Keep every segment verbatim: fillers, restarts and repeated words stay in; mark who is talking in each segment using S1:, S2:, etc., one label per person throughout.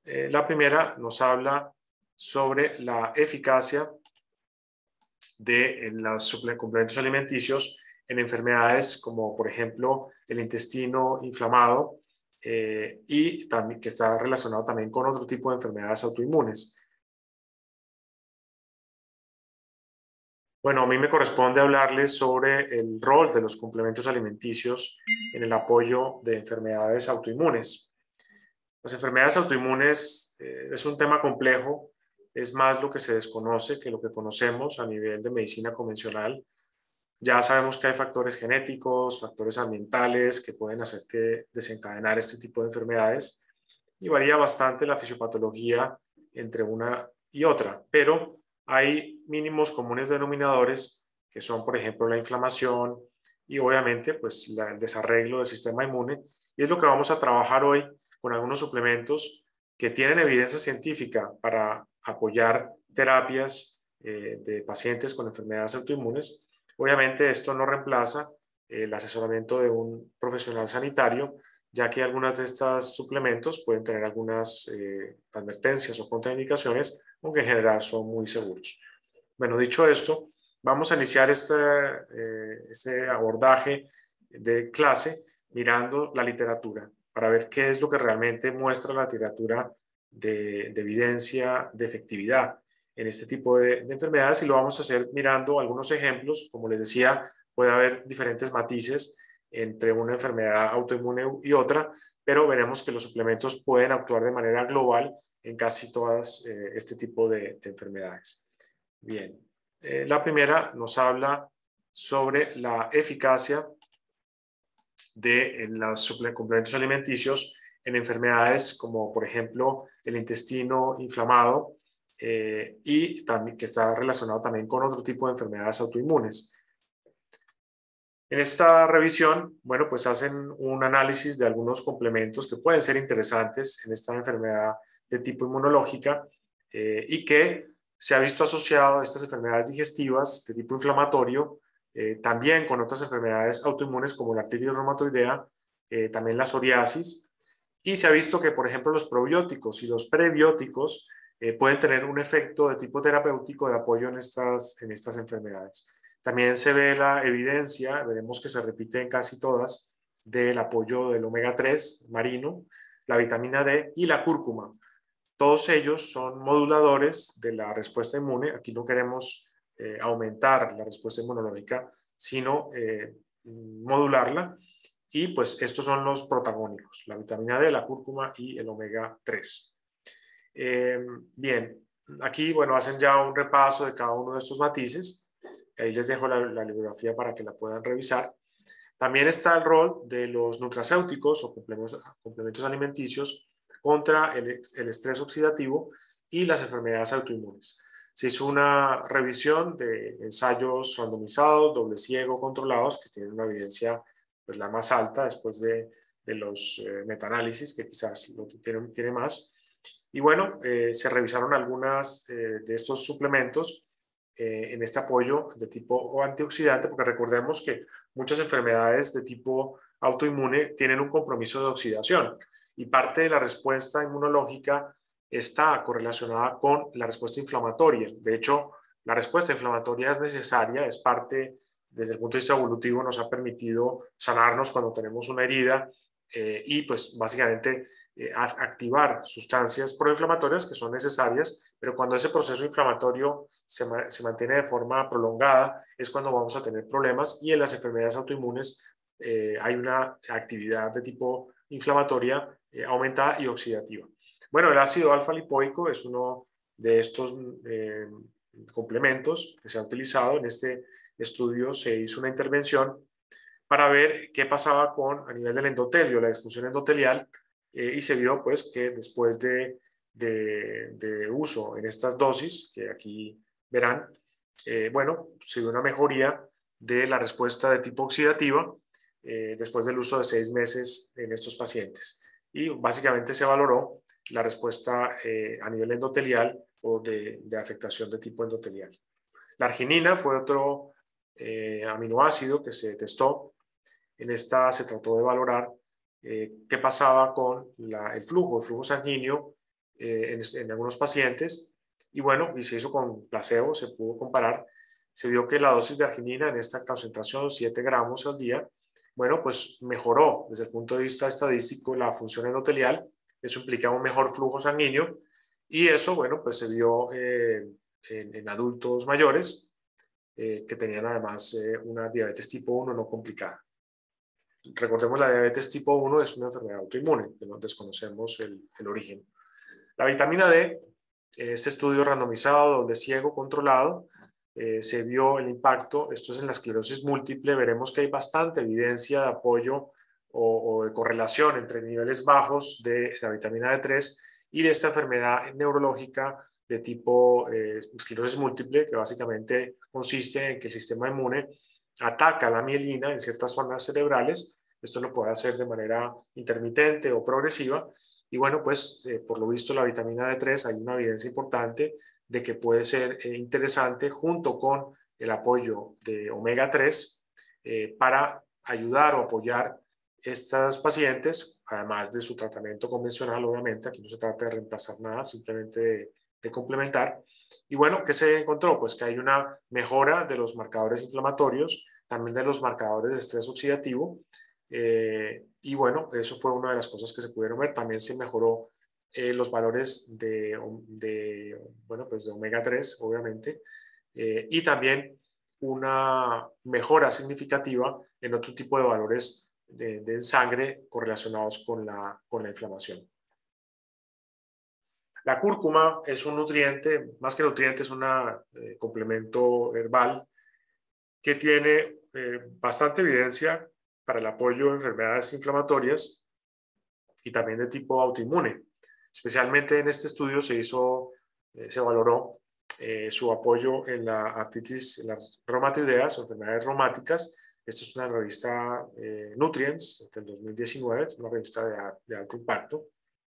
S1: Eh, la primera nos habla sobre la eficacia de en los suplementos alimenticios en enfermedades como, por ejemplo, el intestino inflamado eh, y también, que está relacionado también con otro tipo de enfermedades autoinmunes. Bueno, a mí me corresponde hablarles sobre el rol de los complementos alimenticios en el apoyo de enfermedades autoinmunes. Las enfermedades autoinmunes eh, es un tema complejo, es más lo que se desconoce que lo que conocemos a nivel de medicina convencional. Ya sabemos que hay factores genéticos, factores ambientales que pueden hacer que desencadenar este tipo de enfermedades y varía bastante la fisiopatología entre una y otra, pero hay mínimos comunes denominadores que son, por ejemplo, la inflamación y obviamente pues la, el desarreglo del sistema inmune, y es lo que vamos a trabajar hoy con algunos suplementos que tienen evidencia científica para apoyar terapias eh, de pacientes con enfermedades autoinmunes. Obviamente esto no reemplaza el asesoramiento de un profesional sanitario, ya que algunas de estos suplementos pueden tener algunas eh, advertencias o contraindicaciones, aunque en general son muy seguros. Bueno, dicho esto, vamos a iniciar este, eh, este abordaje de clase mirando la literatura para ver qué es lo que realmente muestra la literatura de, de evidencia de efectividad en este tipo de, de enfermedades, y lo vamos a hacer mirando algunos ejemplos. Como les decía, puede haber diferentes matices entre una enfermedad autoinmune y otra, pero veremos que los suplementos pueden actuar de manera global en casi todas eh, este tipo de, de enfermedades. Bien, eh, la primera nos habla sobre la eficacia de los suplementos alimenticios en enfermedades como, por ejemplo, el intestino inflamado eh, y también, que está relacionado también con otro tipo de enfermedades autoinmunes. En esta revisión, bueno, pues hacen un análisis de algunos complementos que pueden ser interesantes en esta enfermedad de tipo inmunológica eh, y que se ha visto asociado a estas enfermedades digestivas de tipo inflamatorio, eh, también con otras enfermedades autoinmunes como la artritis reumatoidea, eh, también la psoriasis, y se ha visto que, por ejemplo, los probióticos y los prebióticos eh, pueden tener un efecto de tipo terapéutico de apoyo en estas, en estas enfermedades. También se ve la evidencia, veremos que se repite en casi todas, del apoyo del omega tres marino, la vitamina D y la cúrcuma. Todos ellos son moduladores de la respuesta inmune. Aquí no queremos eh, aumentar la respuesta inmunológica, sino eh, modularla. Y pues estos son los protagónicos, la vitamina D, la cúrcuma y el omega tres. Eh, bien, aquí bueno, hacen ya un repaso de cada uno de estos matices. Ahí les dejo la, la bibliografía para que la puedan revisar. También está el rol de los nutracéuticos o complementos, complementos alimenticios contra el, el estrés oxidativo y las enfermedades autoinmunes. Se hizo una revisión de ensayos randomizados, doble ciego, controlados, que tienen una evidencia pues, la más alta después de, de los eh, metaanálisis, que quizás lo tiene, tiene más. Y bueno, eh, se revisaron algunas eh, de estos suplementos eh, en este apoyo de tipo antioxidante, porque recordemos que muchas enfermedades de tipo autoinmune tienen un compromiso de oxidación y parte de la respuesta inmunológica está correlacionada con la respuesta inflamatoria. De hecho, la respuesta inflamatoria es necesaria, es parte, desde el punto de vista evolutivo, nos ha permitido sanarnos cuando tenemos una herida eh, y pues básicamente eh, activar sustancias proinflamatorias que son necesarias, pero cuando ese proceso inflamatorio se, se mantiene de forma prolongada es cuando vamos a tener problemas, y en las enfermedades autoinmunes eh, hay una actividad de tipo inflamatoria eh, aumentada y oxidativa. Bueno, el ácido alfa lipoico es uno de estos eh, complementos que se ha utilizado. En este estudio se hizo una intervención para ver qué pasaba con a nivel del endotelio, la disfunción endotelial, eh, y se vio pues que después de, de, de uso en estas dosis, que aquí verán, eh, bueno, se vio una mejoría de la respuesta de tipo oxidativa eh, después del uso de seis meses en estos pacientes. Y básicamente se valoró la respuesta eh, a nivel endotelial o de, de afectación de tipo endotelial. La arginina fue otro eh, aminoácido que se testó. En esta se trató de valorar eh, qué pasaba con la, el flujo, el flujo sanguíneo eh, en, en algunos pacientes, y bueno, y se hizo con placebo, se pudo comparar, se vio que la dosis de arginina en esta concentración, siete gramos al día, bueno, pues mejoró desde el punto de vista estadístico la función endotelial, eso implica un mejor flujo sanguíneo, y eso, bueno, pues se vio eh, en, en adultos mayores eh, que tenían además eh, una diabetes tipo uno no complicada. Recordemos, la diabetes tipo uno es una enfermedad autoinmune, que no desconocemos el, el origen. La vitamina D, este estudio randomizado, doble ciego, controlado, eh, se vio el impacto, esto es en la esclerosis múltiple, veremos que hay bastante evidencia de apoyo o, o de correlación entre niveles bajos de la vitamina D tres y de esta enfermedad neurológica de tipo eh, esclerosis múltiple, que básicamente consiste en que el sistema inmune ataca la mielina en ciertas zonas cerebrales. Esto lo puede hacer de manera intermitente o progresiva. Y bueno, pues eh, por lo visto la vitamina D tres hay una evidencia importante de que puede ser eh, interesante junto con el apoyo de omega tres eh, para ayudar o apoyar estas pacientes, además de su tratamiento convencional, obviamente. Aquí no se trata de reemplazar nada, simplemente de, de complementar. Y bueno, ¿qué se encontró? Pues que hay una mejora de los marcadores inflamatorios, también de los marcadores de estrés oxidativo. Eh, y bueno, eso fue una de las cosas que se pudieron ver. También se mejoró eh, los valores de, de, bueno, pues de omega tres, obviamente, eh, y también una mejora significativa en otro tipo de valores de, de sangre correlacionados con la, con la inflamación. La cúrcuma es un nutriente, más que nutriente, es un eh, complemento herbal que tiene eh, bastante evidencia para el apoyo de enfermedades inflamatorias y también de tipo autoinmune. Especialmente en este estudio se hizo, eh, se valoró eh, su apoyo en la artritis, en las reumatoideas o enfermedades reumáticas. Esta es una revista eh, Nutrients del dos mil diecinueve, es una revista de, de alto impacto.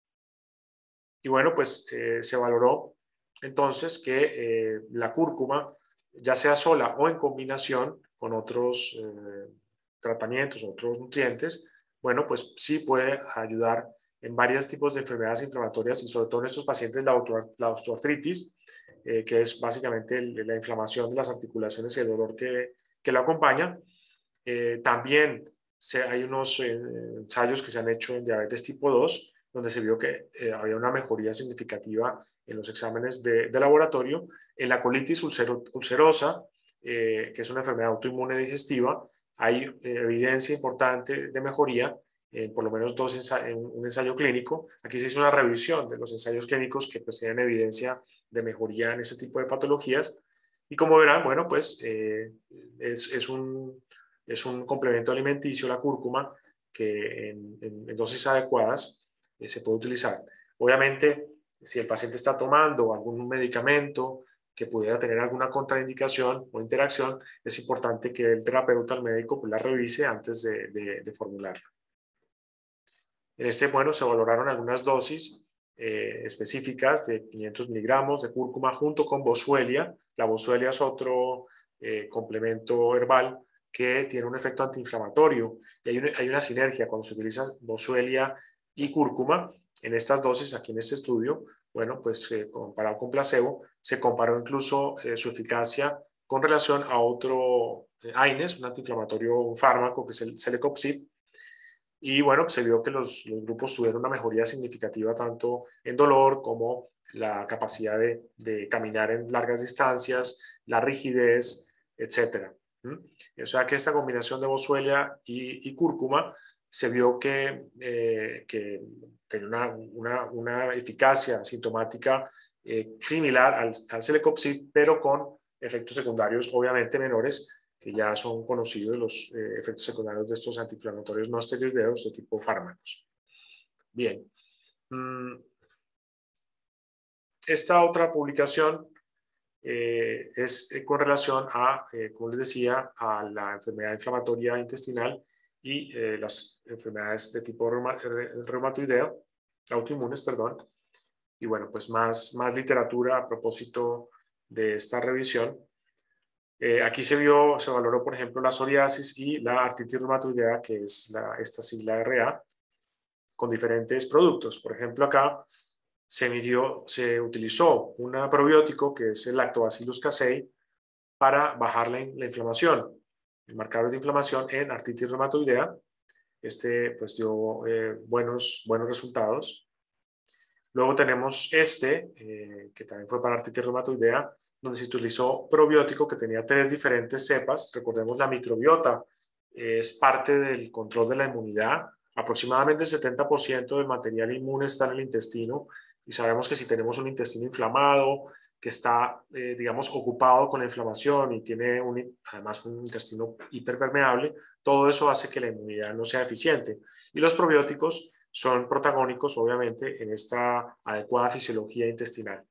S1: Y bueno, pues eh, se valoró entonces que eh, la cúrcuma, ya sea sola o en combinación con otros eh, tratamientos, otros nutrientes, bueno, pues sí puede ayudar en varios tipos de enfermedades inflamatorias y sobre todo en estos pacientes la, la osteoartritis, eh, que es básicamente el, la inflamación de las articulaciones y el dolor que, que lo acompaña. Eh, también se, hay unos eh, ensayos que se han hecho en diabetes tipo dos, donde se vio que eh, había una mejoría significativa en los exámenes de, de laboratorio. En la colitis ulcero, ulcerosa, eh, que es una enfermedad autoinmune digestiva, hay eh, evidencia importante de mejoría en por lo menos dos ensayos, en un ensayo clínico. Aquí se hizo una revisión de los ensayos clínicos que pues tienen evidencia de mejoría en ese tipo de patologías. Y como verán, bueno, pues eh, es, es, un, es un complemento alimenticio, la cúrcuma, que en, en, en dosis adecuadas eh, se puede utilizar. Obviamente, si el paciente está tomando algún medicamento que pudiera tener alguna contraindicación o interacción, es importante que el terapeuta, el médico, pues la revise antes de, de, de formularlo. En este, bueno, se valoraron algunas dosis eh, específicas de quinientos miligramos de cúrcuma junto con boswellia. La boswellia es otro eh, complemento herbal que tiene un efecto antiinflamatorio y hay una, hay una sinergia cuando se utiliza boswellia y cúrcuma en estas dosis aquí en este estudio. Bueno, pues eh, comparado con placebo, se comparó incluso eh, su eficacia con relación a otro eh, AINES, un antiinflamatorio, un fármaco que es el Celecoxib. Y bueno, se vio que los, los grupos tuvieron una mejoría significativa tanto en dolor como la capacidad de, de caminar en largas distancias, la rigidez, etcétera. ¿Mm? O sea que esta combinación de boswellia y, y cúrcuma se vio que, eh, que tenía una, una, una eficacia sintomática eh, similar al, al Celecoxib, pero con efectos secundarios obviamente menores, que ya son conocidos los eh, efectos secundarios de estos antiinflamatorios no esteroideos de tipo fármacos. Bien. Mm, esta otra publicación eh, es eh, con relación a, eh, como les decía, a la enfermedad inflamatoria intestinal y eh, las enfermedades de tipo reuma, reumatoideo, autoinmunes, perdón. Y bueno, pues más, más literatura a propósito de esta revisión. Eh, aquí se vio, se valoró, por ejemplo, la psoriasis y la artritis reumatoidea, que es la, esta sigla R A, con diferentes productos. Por ejemplo, acá se, midió, se utilizó un probiótico que es el Lactobacillus casei para bajar la, la inflamación, el marcador de inflamación en artritis reumatoidea. Este pues dio eh, buenos, buenos resultados. Luego tenemos este, eh, que también fue para artritis reumatoidea, donde se utilizó probiótico que tenía tres diferentes cepas. Recordemos, la microbiota eh, es parte del control de la inmunidad. Aproximadamente el setenta por ciento del material inmune está en el intestino, y sabemos que si tenemos un intestino inflamado, que está, eh, digamos, ocupado con la inflamación y tiene un, además un intestino hiperpermeable, todo eso hace que la inmunidad no sea eficiente. Y los probióticos son protagónicos, obviamente, en esta adecuada fisiología intestinal.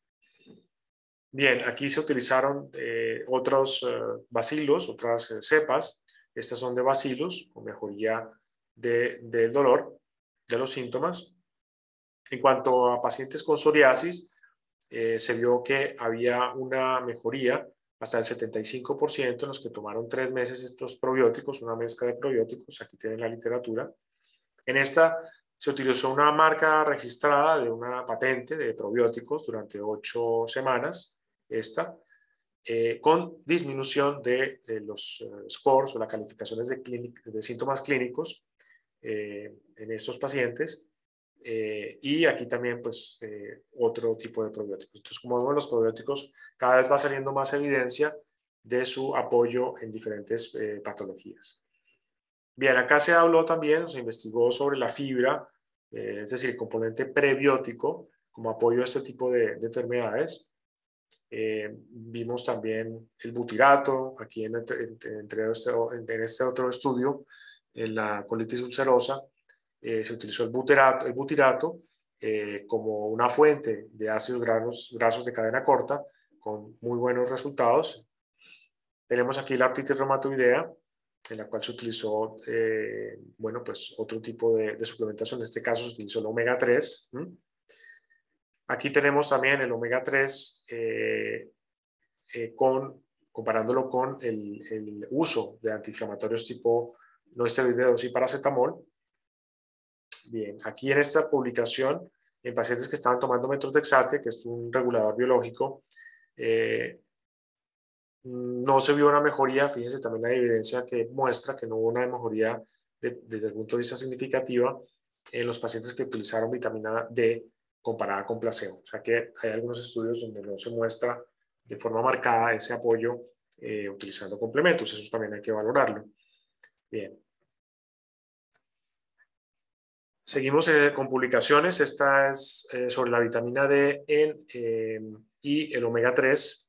S1: Bien, aquí se utilizaron eh, otros eh, bacilos, otras eh, cepas. Estas son de bacilos, con mejoría de, del dolor, de los síntomas. En cuanto a pacientes con psoriasis, eh, se vio que había una mejoría hasta el setenta y cinco por ciento en los que tomaron tres meses estos probióticos, una mezcla de probióticos. Aquí tienen la literatura. En esta se utilizó una marca registrada de una patente de probióticos durante ocho semanas, esta, eh, con disminución de eh, los eh, scores o las calificaciones de, de síntomas clínicos eh, en estos pacientes. Eh, y aquí también pues eh, otro tipo de probióticos. Entonces, como vemos, los probióticos cada vez va saliendo más evidencia de su apoyo en diferentes eh, patologías. Bien, acá se habló también, se investigó sobre la fibra, eh, es decir, el componente prebiótico como apoyo a este tipo de, de enfermedades. Eh, vimos también el butirato, aquí en, en, entre este, en este otro estudio, en la colitis ulcerosa, eh, se utilizó el butirato, el butirato eh, como una fuente de ácidos grasos, grasos de cadena corta, con muy buenos resultados. Tenemos aquí la artritis reumatoidea, en la cual se utilizó, eh, bueno, pues otro tipo de, de suplementación. En este caso se utilizó el omega tres. ¿Mm? Aquí tenemos también el omega tres, eh, eh, con, comparándolo con el, el uso de antiinflamatorios tipo no esteroideos y paracetamol. Bien, aquí en esta publicación, en pacientes que estaban tomando methotrexate, que es un regulador biológico, eh, no se vio una mejoría. Fíjense, también hay evidencia que muestra que no hubo una mejoría de, desde el punto de vista significativa en los pacientes que utilizaron vitamina D comparada con placebo. O sea que hay algunos estudios donde no se muestra de forma marcada ese apoyo eh, utilizando complementos. Eso también hay que valorarlo. Bien. Seguimos eh, con publicaciones. Esta es eh, sobre la vitamina D en, eh, y el omega tres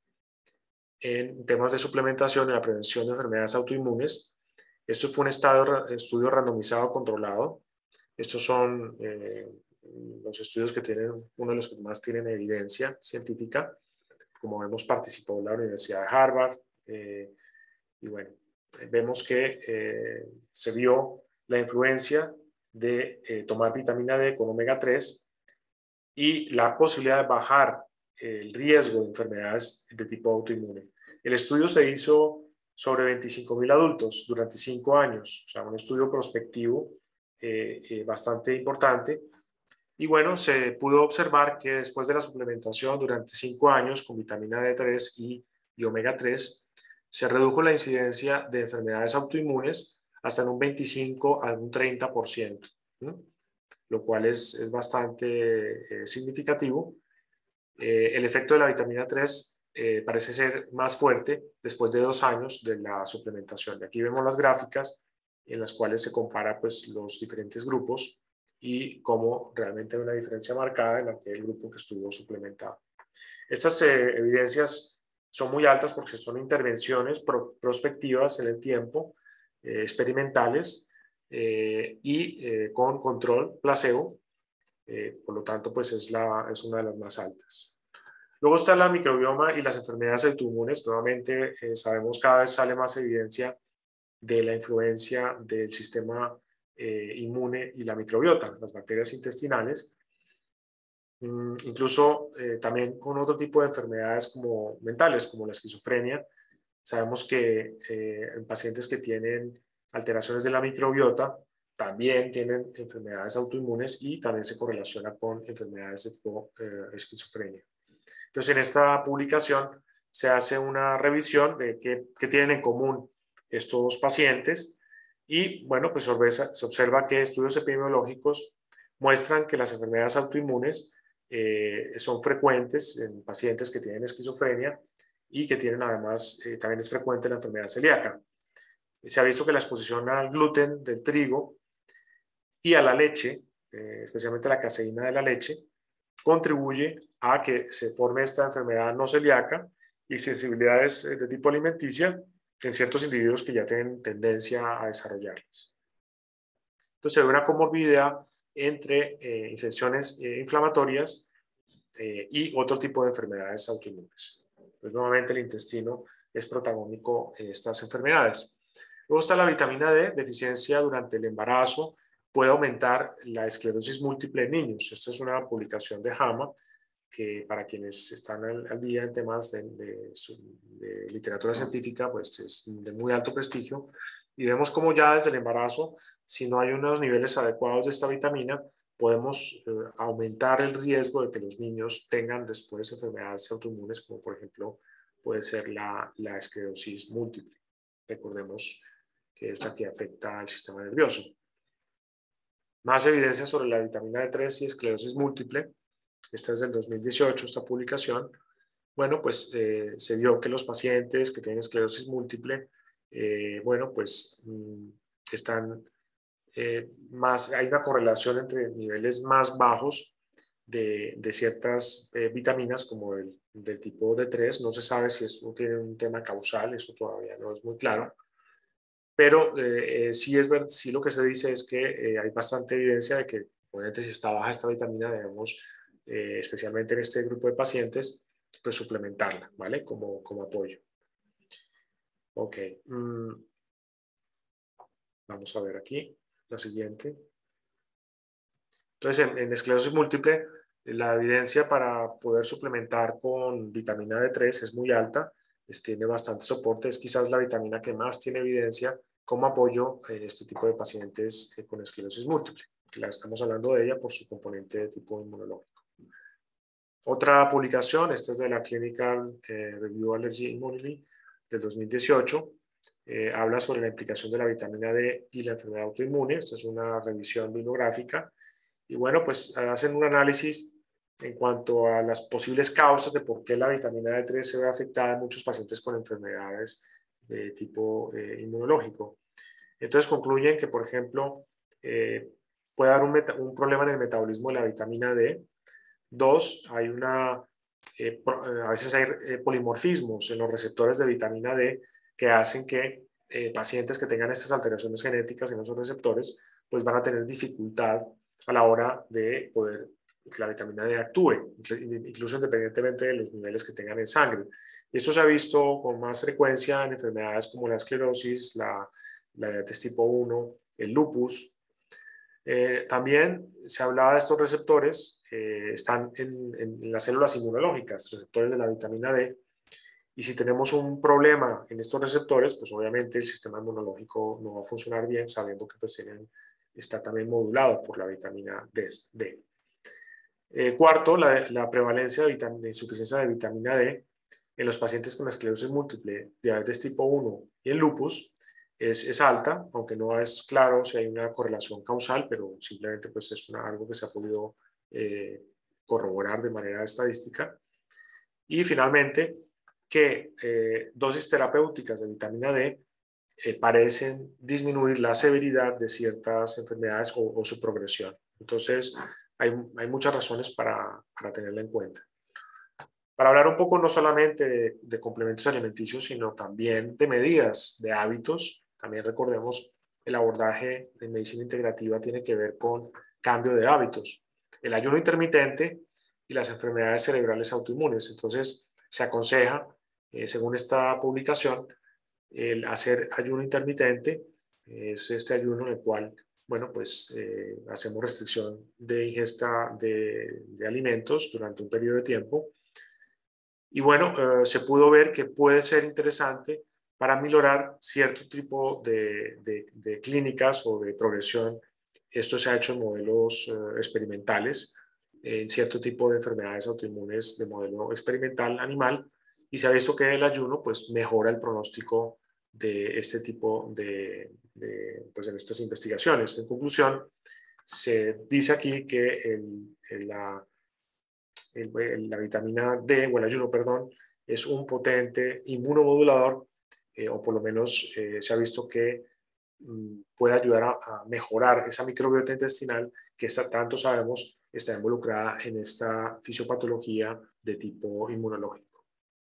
S1: en temas de suplementación y la prevención de enfermedades autoinmunes. Esto fue un estado, estudio randomizado controlado. Estos son eh, los estudios que tienen, uno de los que más tienen evidencia científica. Como vemos, participó la Universidad de Harvard. Eh, y bueno, vemos que eh, se vio la influencia de eh, tomar vitamina D con omega tres y la posibilidad de bajar el riesgo de enfermedades de tipo autoinmune. El estudio se hizo sobre veinticinco mil adultos durante cinco años, o sea, un estudio prospectivo eh, eh, bastante importante. Y bueno, se pudo observar que después de la suplementación durante cinco años con vitamina D tres y, y omega tres, se redujo la incidencia de enfermedades autoinmunes hasta en un veinticinco a un treinta por ciento, ¿sí? Lo cual es, es bastante eh, significativo. Eh, el efecto de la vitamina tres eh, parece ser más fuerte después de dos años de la suplementación. Y aquí vemos las gráficas en las cuales se compara pues, los diferentes grupos y cómo realmente hay una diferencia marcada en aquel grupo que estuvo suplementado. Estas eh, evidencias son muy altas porque son intervenciones pro prospectivas en el tiempo, eh, experimentales, eh, y eh, con control placebo. Eh, por lo tanto, pues es, la, es una de las más altas. Luego está la microbioma y las enfermedades autoinmunes. Nuevamente, eh, sabemos cada vez sale más evidencia de la influencia del sistema eh, inmune y la microbiota, las bacterias intestinales. Mm, incluso eh, también con otro tipo de enfermedades como mentales, como la esquizofrenia. Sabemos que eh, en pacientes que tienen alteraciones de la microbiota también tienen enfermedades autoinmunes y también se correlaciona con enfermedades de tipo eh, esquizofrenia. Entonces, en esta publicación se hace una revisión de qué, qué tienen en común estos pacientes y, bueno, pues se observa, se observa que estudios epidemiológicos muestran que las enfermedades autoinmunes eh, son frecuentes en pacientes que tienen esquizofrenia y que tienen además, eh, también es frecuente la enfermedad celíaca. Se ha visto que la exposición al gluten del trigo y a la leche, eh, especialmente la caseína de la leche, contribuye a que se forme esta enfermedad no celíaca y sensibilidades de tipo alimenticia en ciertos individuos que ya tienen tendencia a desarrollarlas. Entonces, se ve una comorbilidad entre eh, infecciones eh, inflamatorias eh, y otro tipo de enfermedades autoinmunes. Entonces, nuevamente el intestino es protagónico en estas enfermedades. Luego está la vitamina D, deficiencia durante el embarazo, puede aumentar la esclerosis múltiple en niños. Esta es una publicación de JAMA, que para quienes están al, al día en temas de, de, de literatura científica, pues es de muy alto prestigio. Y vemos cómo ya desde el embarazo, si no hay unos niveles adecuados de esta vitamina, podemos eh, aumentar el riesgo de que los niños tengan después enfermedades autoinmunes, como por ejemplo puede ser la, la esclerosis múltiple. Recordemos que es la que afecta al sistema nervioso. Más evidencia sobre la vitamina D tres y esclerosis múltiple. Esta es del dos mil dieciocho, esta publicación. Bueno, pues eh, se vio que los pacientes que tienen esclerosis múltiple, eh, bueno, pues mmm, están eh, más, hay una correlación entre niveles más bajos de, de ciertas eh, vitaminas como el del tipo D tres. No se sabe si eso tiene un tema causal, eso todavía no es muy claro. Pero eh, eh, sí, es ver, sí lo que se dice es que eh, hay bastante evidencia de que, obviamente, si está baja esta vitamina, debemos, eh, especialmente en este grupo de pacientes, pues suplementarla, ¿vale? Como, como apoyo. Ok. Mm. Vamos a ver aquí la siguiente. Entonces, en, en esclerosis múltiple, la evidencia para poder suplementar con vitamina D tres es muy alta, es, tiene bastante soporte, es quizás la vitamina que más tiene evidencia como apoyo en este tipo de pacientes eh, con esclerosis múltiple, que la estamos hablando de ella por su componente de tipo inmunológico. Otra publicación, esta es de la Clinical eh, Review Allergy Immunity del dos mil dieciocho, eh, habla sobre la implicación de la vitamina D y la enfermedad autoinmune. Esta es una revisión bibliográfica. Y bueno, pues hacen un análisis en cuanto a las posibles causas de por qué la vitamina D tres se ve afectada en muchos pacientes con enfermedades de tipo eh, inmunológico. Entonces concluyen que, por ejemplo, eh, puede haber un, un problema en el metabolismo de la vitamina D. Dos, hay una, eh, a veces hay eh, polimorfismos en los receptores de vitamina D que hacen que eh, pacientes que tengan estas alteraciones genéticas en esos receptores, pues van a tener dificultad a la hora de poder que la vitamina D actúe, incluso independientemente de los niveles que tengan en sangre. Esto se ha visto con más frecuencia en enfermedades como la esclerosis, la, la diabetes tipo uno, el lupus. Eh, también se hablaba de estos receptores, eh, están en, en las células inmunológicas, receptores de la vitamina D, y si tenemos un problema en estos receptores, pues obviamente el sistema inmunológico no va a funcionar bien, sabiendo que pues tienen, está también modulado por la vitamina D. Eh, cuarto, la, la prevalencia de, de insuficiencia de vitamina D en los pacientes con esclerosis múltiple, diabetes tipo uno y el lupus es, es alta, aunque no es claro si hay una correlación causal, pero simplemente pues es una, algo que se ha podido eh, corroborar de manera estadística. Y finalmente, que eh, dosis terapéuticas de vitamina D eh, parecen disminuir la severidad de ciertas enfermedades o, o su progresión. Entonces, hay, hay muchas razones para, para tenerla en cuenta. Para hablar un poco no solamente de, de complementos alimenticios, sino también de medidas, de hábitos, también recordemos el abordaje de medicina integrativa tiene que ver con cambio de hábitos, el ayuno intermitente y las enfermedades cerebrales autoinmunes. Entonces, se aconseja, eh, según esta publicación, el hacer ayuno intermitente. Es este ayuno en el cual, bueno, pues eh, hacemos restricción de ingesta de, de alimentos durante un periodo de tiempo. Y bueno, eh, se pudo ver que puede ser interesante para minorar cierto tipo de, de, de clínicas o de progresión Esto se ha hecho en modelos eh, experimentales, en cierto tipo de enfermedades autoinmunes de modelo experimental animal, y se ha visto que el ayuno pues, mejora el pronóstico de este tipo de, de pues, en estas investigaciones. En conclusión, se dice aquí que el, el, la, el, la vitamina D, o el ayuno, perdón, es un potente inmunomodulador, eh, o por lo menos eh, se ha visto que mm, puede ayudar a, a mejorar esa microbiota intestinal que está, tanto sabemos está involucrada en esta fisiopatología de tipo inmunológico.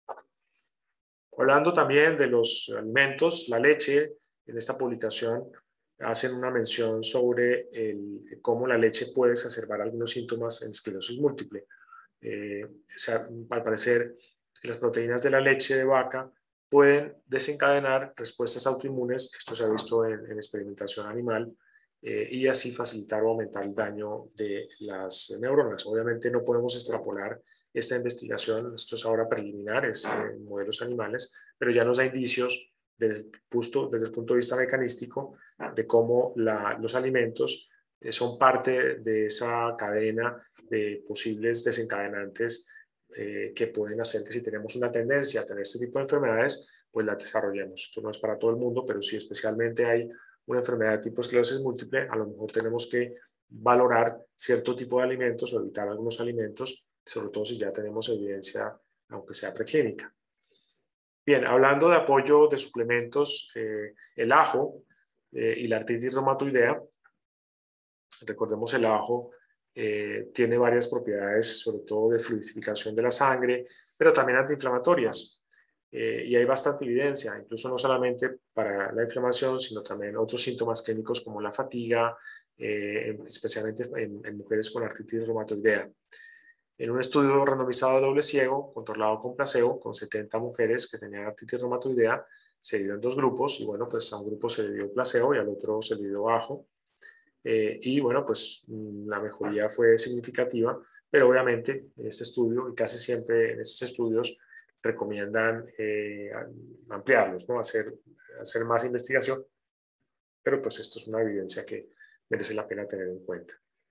S1: Hablando también de los alimentos, la leche, en esta publicación hacen una mención sobre el, cómo la leche puede exacerbar algunos síntomas en esclerosis múltiple. Eh, o sea, al parecer, las proteínas de la leche de vaca pueden desencadenar respuestas autoinmunes, esto se ha visto en, en experimentación animal, eh, y así facilitar o aumentar el daño de las neuronas. Obviamente no podemos extrapolar esta investigación, esto es ahora preliminar, es en modelos animales, pero ya nos da indicios desde el punto, desde el punto de vista mecanístico de cómo la, los alimentos eh, son parte de esa cadena de posibles desencadenantes eh, que pueden hacer que si tenemos una tendencia a tener este tipo de enfermedades, pues las desarrollemos. Esto no es para todo el mundo, pero si especialmente hay una enfermedad de tipo esclerosis múltiple, a lo mejor tenemos que valorar cierto tipo de alimentos o evitar algunos alimentos, sobre todo si ya tenemos evidencia, aunque sea preclínica. Bien, hablando de apoyo de suplementos, eh, el ajo eh, y la artritis reumatoidea, recordemos el ajo eh, tiene varias propiedades, sobre todo de fluidificación de la sangre, pero también antiinflamatorias. Eh, y hay bastante evidencia, incluso no solamente para la inflamación, sino también otros síntomas clínicos como la fatiga, eh, especialmente en, en mujeres con artritis reumatoidea. En un estudio randomizado doble ciego, controlado con placebo, con setenta mujeres que tenían artritis reumatoidea, se dividió en dos grupos, y bueno, pues a un grupo se le dio placebo y al otro se le dio ajo. Eh, y bueno, pues la mejoría fue significativa, pero obviamente en este estudio, y casi siempre en estos estudios, recomiendan eh, ampliarlos, ¿no? hacer, hacer más investigación, pero pues esto es una evidencia que merece la pena tener en cuenta.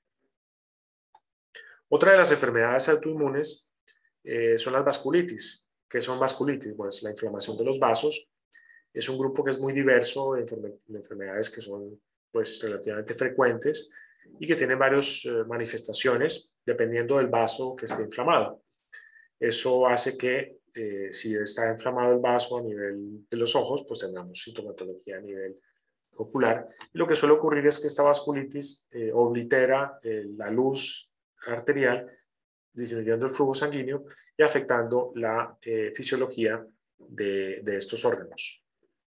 S1: Otra de las enfermedades autoinmunes eh, son las vasculitis. ¿Qué son vasculitis? Pues la inflamación de los vasos. Es un grupo que es muy diverso de, enferme de enfermedades que son pues, relativamente frecuentes y que tienen varias eh, manifestaciones dependiendo del vaso que esté inflamado. Eso hace que eh, si está inflamado el vaso a nivel de los ojos, pues tengamos sintomatología a nivel ocular. Y lo que suele ocurrir es que esta vasculitis eh, oblitera eh, la luz arterial, disminuyendo el flujo sanguíneo y afectando la eh, fisiología de, de estos órganos.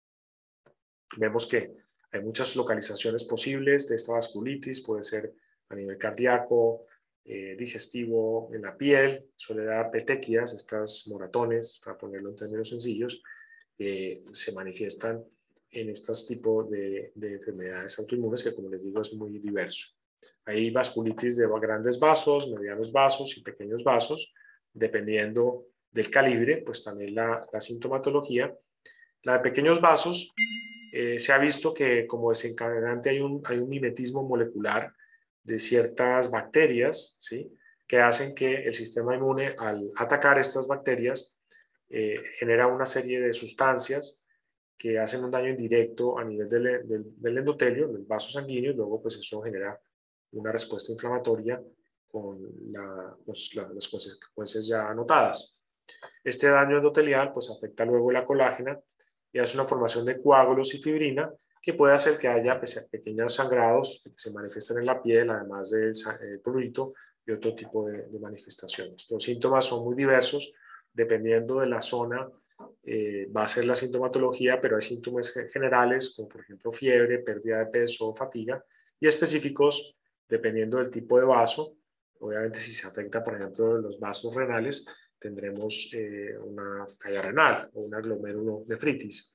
S1: Vemos que hay muchas localizaciones posibles de esta vasculitis, puede ser a nivel cardíaco, eh, digestivo, en la piel, suele dar petequias, estas moratones, para ponerlo en términos sencillos, que se manifiestan en estos tipos de, de enfermedades autoinmunes que, como les digo, es muy diverso. Hay vasculitis de grandes vasos, medianos vasos y pequeños vasos, dependiendo del calibre, pues también la, la sintomatología. La de pequeños vasos, eh, se ha visto que como desencadenante hay un, hay un mimetismo molecular de ciertas bacterias, ¿sí? Que hacen que el sistema inmune, al atacar estas bacterias, eh, genera una serie de sustancias que hacen un daño indirecto a nivel del, del, del endotelio, del vaso sanguíneo, y luego pues eso genera una respuesta inflamatoria con la, pues, la, las consecuencias ya anotadas. Este daño endotelial pues afecta luego la colágena y hace una formación de coágulos y fibrina que puede hacer que haya pequeños sangrados que se manifiestan en la piel, además del prurito y otro tipo de, de manifestaciones. Los síntomas son muy diversos, dependiendo de la zona eh, va a ser la sintomatología, pero hay síntomas generales como por ejemplo fiebre, pérdida de peso, fatiga, y específicos dependiendo del tipo de vaso. Obviamente si se afecta por ejemplo los vasos renales, tendremos eh, una falla renal o una glomerulonefritis.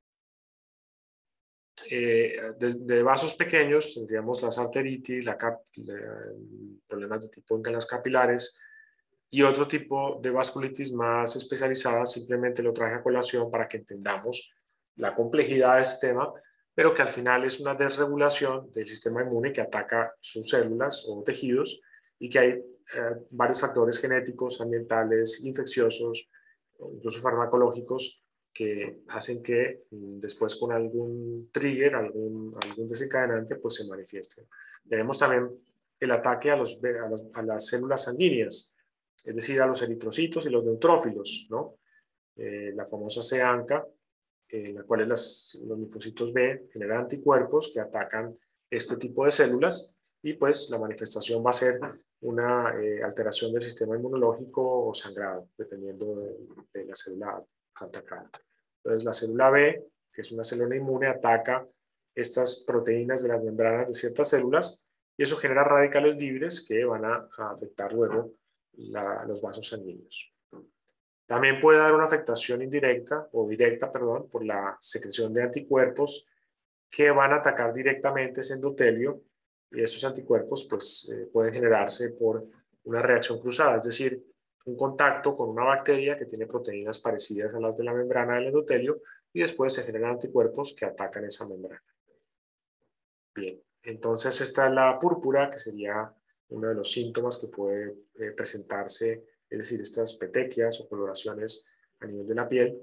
S1: Eh, de, de vasos pequeños tendríamos las arteritis, la cap, la, problemas de tipo en los capilares, y otro tipo de vasculitis más especializada. Simplemente lo traje a colación para que entendamos la complejidad de este tema, pero que al final es una desregulación del sistema inmune que ataca sus células o tejidos y que hay eh, varios factores genéticos, ambientales, infecciosos, incluso farmacológicos, que hacen que después con algún trigger, algún, algún desencadenante, pues se manifieste. Tenemos también el ataque a, los, a, las, a las células sanguíneas, es decir, a los eritrocitos y los neutrófilos, ¿no? Eh, la famosa C A N C A, en la cual las, los linfocitos B generan anticuerpos que atacan este tipo de células y pues la manifestación va a ser una eh, alteración del sistema inmunológico o sangrado, dependiendo de, de la célula atacada. Entonces la célula B, que es una célula inmune, ataca estas proteínas de las membranas de ciertas células y eso genera radicales libres que van a, a afectar luego la, los vasos sanguíneos. También puede dar una afectación indirecta o directa, perdón, por la secreción de anticuerpos que van a atacar directamente ese endotelio y esos anticuerpos pues, eh, pueden generarse por una reacción cruzada, es decir, un contacto con una bacteria que tiene proteínas parecidas a las de la membrana del endotelio y después se generan anticuerpos que atacan esa membrana. Bien, entonces esta es la púrpura, que sería uno de los síntomas que puede eh, presentarse, es decir, estas petequias o coloraciones a nivel de la piel.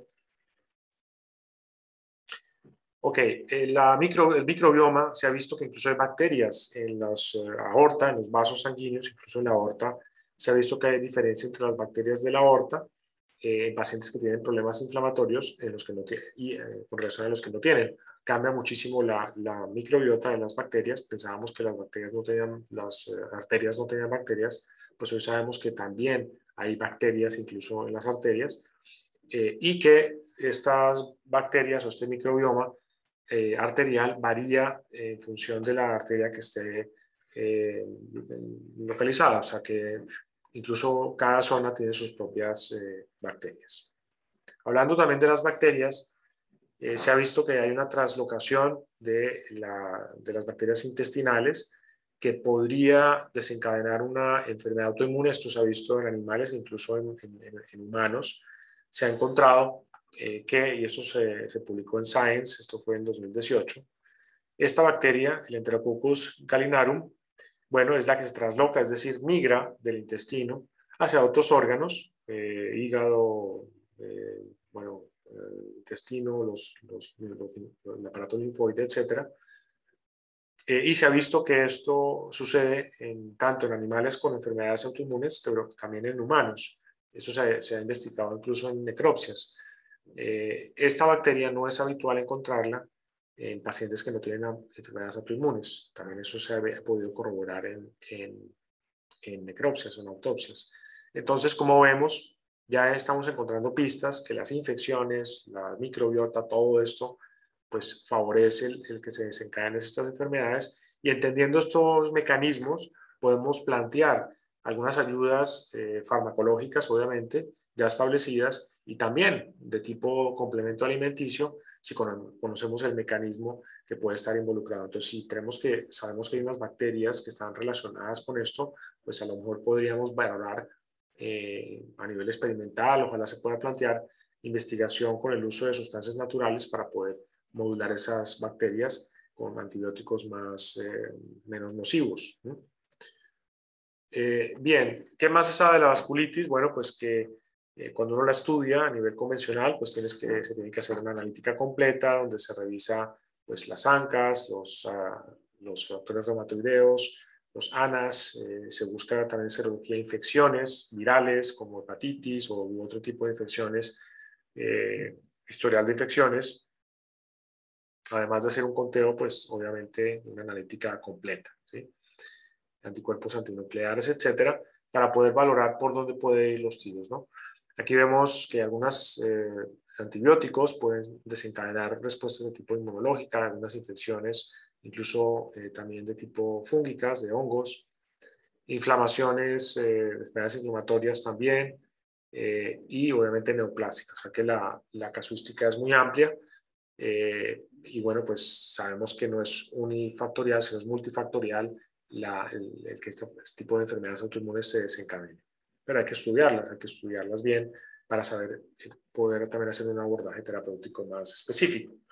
S1: Ok, eh, la micro, el microbioma se ha visto que incluso hay bacterias en las eh, aorta, en los vasos sanguíneos, incluso en la aorta. Se ha visto que hay diferencia entre las bacterias de la aorta eh, en pacientes que tienen problemas inflamatorios en los que no tienen, y eh, con relación a los que no tienen. Cambia muchísimo la, la microbiota de las bacterias. Pensábamos que las bacterias no tenían, las eh, arterias no tenían bacterias, pues hoy sabemos que también hay bacterias incluso en las arterias eh, y que estas bacterias o este microbioma eh, arterial varía en función de la arteria que esté eh, localizada, o sea que incluso cada zona tiene sus propias eh, bacterias. Hablando también de las bacterias, eh, se ha visto que hay una translocación de, la, de las bacterias intestinales que podría desencadenar una enfermedad autoinmune. Esto se ha visto en animales e incluso en, en, en humanos. Se ha encontrado eh, que, y esto se, se publicó en Science, esto fue en dos mil dieciocho, esta bacteria, el Enterococcus gallinarum, bueno, es la que se trasloca, es decir, migra del intestino hacia otros órganos, eh, hígado, eh, bueno, el intestino, los, los, los, el aparato linfoide, etcétera. Eh, y se ha visto que esto sucede en, tanto en animales con enfermedades autoinmunes, pero también en humanos. Eso se, se ha investigado incluso en necropsias. Eh, esta bacteria no es habitual encontrarla en pacientes que no tienen enfermedades autoinmunes. También eso se ha podido corroborar en, en, en necropsias o en autopsias. Entonces, como vemos, ya estamos encontrando pistas que las infecciones, la microbiota, todo esto, pues favorece el, el que se desencadenen estas enfermedades y entendiendo estos mecanismos podemos plantear algunas ayudas eh, farmacológicas, obviamente, ya establecidas y también de tipo complemento alimenticio si con, conocemos el mecanismo que puede estar involucrado. Entonces, si tenemos que, sabemos que hay unas bacterias que están relacionadas con esto, pues a lo mejor podríamos valorar eh, a nivel experimental, ojalá se pueda plantear investigación con el uso de sustancias naturales para poder modular esas bacterias con antibióticos más, eh, menos nocivos. ¿no? Eh, bien, ¿qué más se sabe de la vasculitis? Bueno, pues que eh, cuando uno la estudia a nivel convencional, pues tienes que, se tiene que hacer una analítica completa donde se revisa pues, las ANCAs, los, uh, los factores reumatoideos, los ANAS, eh, se busca también serología de infecciones virales como hepatitis o otro tipo de infecciones, eh, historial de infecciones, además de hacer un conteo, pues obviamente una analítica completa, ¿sí? Anticuerpos antinucleares, etcétera, para poder valorar por dónde pueden ir los tiros, ¿no? Aquí vemos que algunos eh, antibióticos pueden desencadenar respuestas de tipo inmunológica, algunas infecciones, incluso eh, también de tipo fúngicas, de hongos, inflamaciones, eh, enfermedades inflamatorias también, eh, y obviamente neoplásicas, o sea que la, la casuística es muy amplia. Eh, y bueno, pues sabemos que no es unifactorial, sino es multifactorial la, el, el que este, este tipo de enfermedades autoinmunes se desencadenen. Pero hay que estudiarlas, hay que estudiarlas bien para saber, poder también hacer un abordaje terapéutico más específico.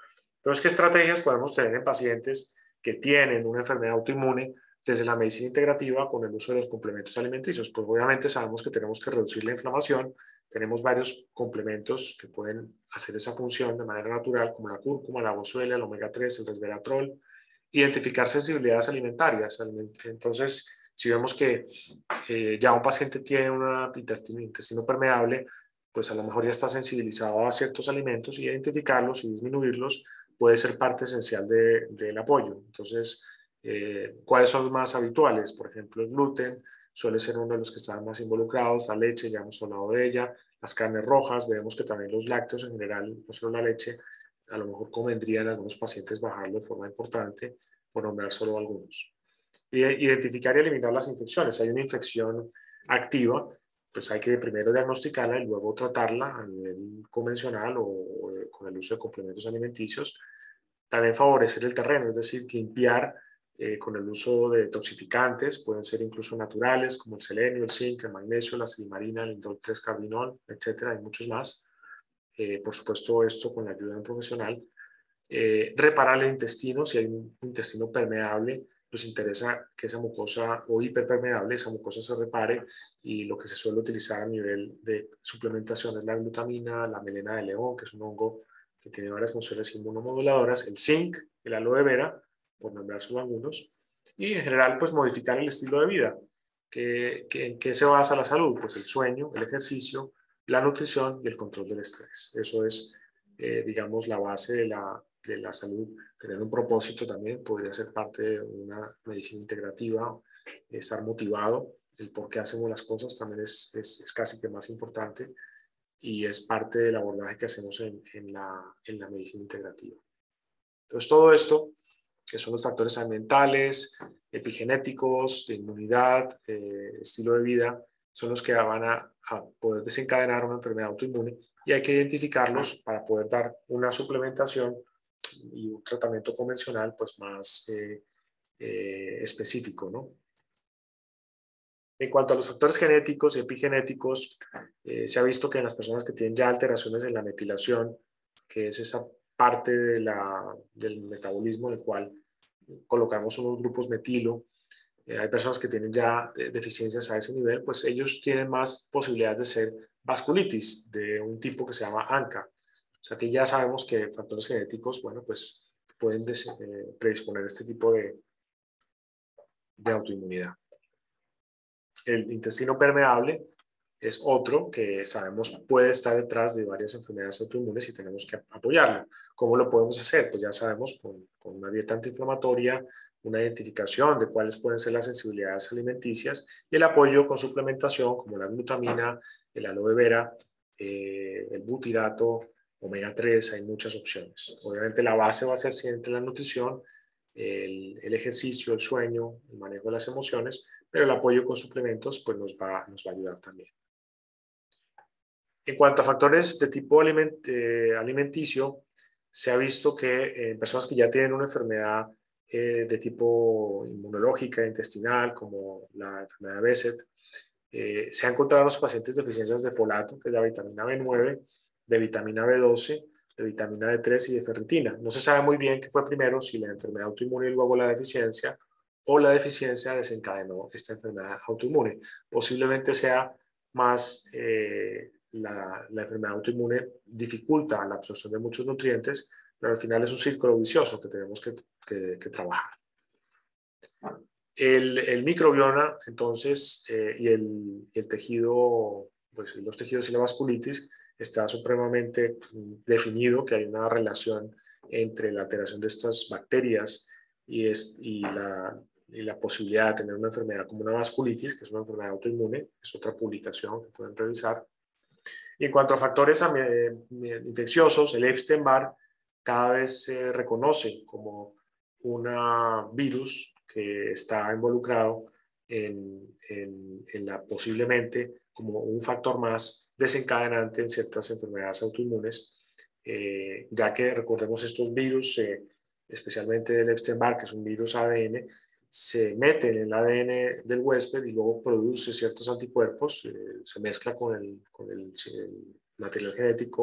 S1: Entonces, ¿qué estrategias podemos tener en pacientes que tienen una enfermedad autoinmune desde la medicina integrativa con el uso de los complementos alimenticios? Pues obviamente sabemos que tenemos que reducir la inflamación. Tenemos varios complementos que pueden hacer esa función de manera natural, como la cúrcuma, la boswellia, el omega tres, el resveratrol. Identificar sensibilidades alimentarias. Entonces, si vemos que eh, ya un paciente tiene un intestino permeable, pues a lo mejor ya está sensibilizado a ciertos alimentos, y identificarlos y disminuirlos puede ser parte esencial de, del apoyo. Entonces, eh, ¿cuáles son los más habituales? Por ejemplo, el gluten suele ser uno de los que están más involucrados, la leche, ya hemos hablado de ella, las carnes rojas, vemos que también los lácteos en general, no solo la leche, a lo mejor convendría en algunos pacientes bajarlo de forma importante, por nombrar solo algunos. Y identificar y eliminar las infecciones. Hay una infección activa, pues hay que primero diagnosticarla y luego tratarla a nivel convencional o, o con el uso de complementos alimenticios. También favorecer el terreno, es decir, limpiar eh, con el uso de toxificantes, pueden ser incluso naturales, como el selenio, el zinc, el magnesio, la silimarina, el indol tres carbinol, etcétera, hay muchos más. Eh, por supuesto, esto con la ayuda de un profesional. Eh, reparar el intestino, si hay un intestino permeable, nos interesa que esa mucosa, o hiperpermeable, esa mucosa se repare, y lo que se suele utilizar a nivel de suplementación es la glutamina, la melena de león, que es un hongo que tiene varias funciones inmunomoduladoras, el zinc, el aloe vera, por nombrar solo algunos, y en general pues modificar el estilo de vida. ¿Qué, qué, ¿En qué se basa la salud? Pues el sueño, el ejercicio, la nutrición y el control del estrés. Eso es, eh, digamos, la base de la, de la salud. Tener un propósito también podría ser parte de una medicina integrativa, estar motivado, el por qué hacemos las cosas también es, es, es casi que más importante, y es parte del abordaje que hacemos en, en, la, en la medicina integrativa. Entonces, todo esto, que son los factores ambientales, epigenéticos, de inmunidad, eh, estilo de vida, son los que van a, a poder desencadenar una enfermedad autoinmune, y hay que identificarlos para poder dar una suplementación y un tratamiento convencional pues más eh, eh, específico, ¿no? En cuanto a los factores genéticos y epigenéticos, eh, se ha visto que en las personas que tienen ya alteraciones en la metilación, que es esa parte de la, del metabolismo en el cual colocamos unos grupos metilo, eh, hay personas que tienen ya deficiencias a ese nivel, pues ellos tienen más posibilidades de ser vasculitis de un tipo que se llama ANCA. O sea que ya sabemos que factores genéticos, bueno, pues pueden eh, predisponer este tipo de, de autoinmunidad. El intestino permeable es otro que sabemos puede estar detrás de varias enfermedades autoinmunes y tenemos que apoyarlo. ¿Cómo lo podemos hacer? Pues ya sabemos, con, con una dieta antiinflamatoria, una identificación de cuáles pueden ser las sensibilidades alimenticias, y el apoyo con suplementación como la glutamina, el aloe vera, eh, el butirato, omega tres, hay muchas opciones. Obviamente la base va a ser siempre la nutrición, el, el ejercicio, el sueño, el manejo de las emociones, pero el apoyo con suplementos pues nos va, nos va a ayudar también. En cuanto a factores de tipo aliment, eh, alimenticio, se ha visto que en personas que ya tienen una enfermedad eh, de tipo inmunológica, intestinal, como la enfermedad de Behçet, eh, se han encontrado en los pacientes deficiencias de folato, que es la vitamina B nueve, de vitamina B doce, de vitamina D tres y de ferritina. No se sabe muy bien qué fue primero, si la enfermedad autoinmune y luego la deficiencia, o la deficiencia desencadenó esta enfermedad autoinmune. Posiblemente sea más eh, la, la enfermedad autoinmune dificulta la absorción de muchos nutrientes, pero al final es un círculo vicioso que tenemos que, que, que trabajar. El, el microbioma, entonces, eh, y, el, y el tejido, pues los tejidos y la vasculitis, está supremamente definido que hay una relación entre la alteración de estas bacterias y, es, y, la, y la posibilidad de tener una enfermedad como una vasculitis, que es una enfermedad autoinmune, es otra publicación que pueden revisar. Y en cuanto a factores eh, infecciosos, el Epstein-Barr cada vez se reconoce como un virus que está involucrado en, en, en la posiblemente como un factor más desencadenante en ciertas enfermedades autoinmunes, eh, ya que recordemos estos virus, eh, especialmente el Epstein-Barr, que es un virus A D N, se mete en el A D N del huésped y luego produce ciertos anticuerpos, eh, se mezcla con el, con el, el material genético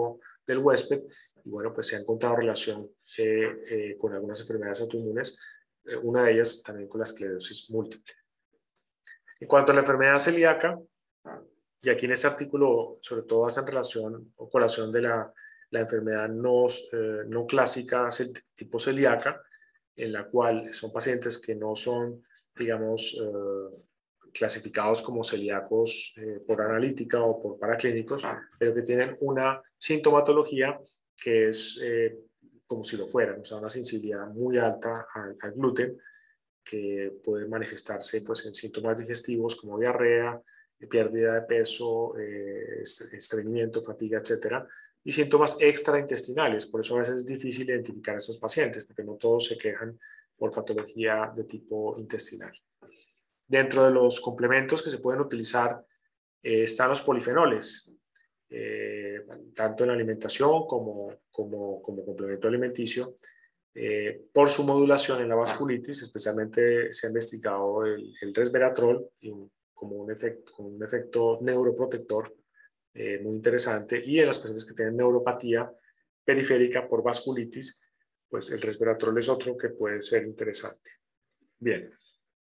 S1: del huésped, y bueno, pues se ha encontrado relación eh, eh, con algunas enfermedades autoinmunes, eh, una de ellas también con la esclerosis múltiple. En cuanto a la enfermedad celíaca, y aquí en este artículo sobre todo hace en relación o colación de la, la enfermedad no, eh, no clásica tipo celíaca, en la cual son pacientes que no son, digamos, eh, clasificados como celíacos eh, por analítica o por paraclínicos, pero que tienen una sintomatología que es eh, como si lo fueran, o sea, una sensibilidad muy alta al, al gluten, que puede manifestarse pues, en síntomas digestivos como diarrea, pérdida de peso, eh, estreñimiento, fatiga, etcétera, y síntomas extraintestinales. Por eso a veces es difícil identificar a estos pacientes, porque no todos se quejan por patología de tipo intestinal. Dentro de los complementos que se pueden utilizar eh, están los polifenoles, eh, tanto en la alimentación como, como, como complemento alimenticio. Eh, por su modulación en la vasculitis, especialmente se ha investigado el, el resveratrol y un, como un efecto, como un efecto neuroprotector eh, muy interesante, y en las pacientes que tienen neuropatía periférica por vasculitis, pues el resveratrol es otro que puede ser interesante. Bien.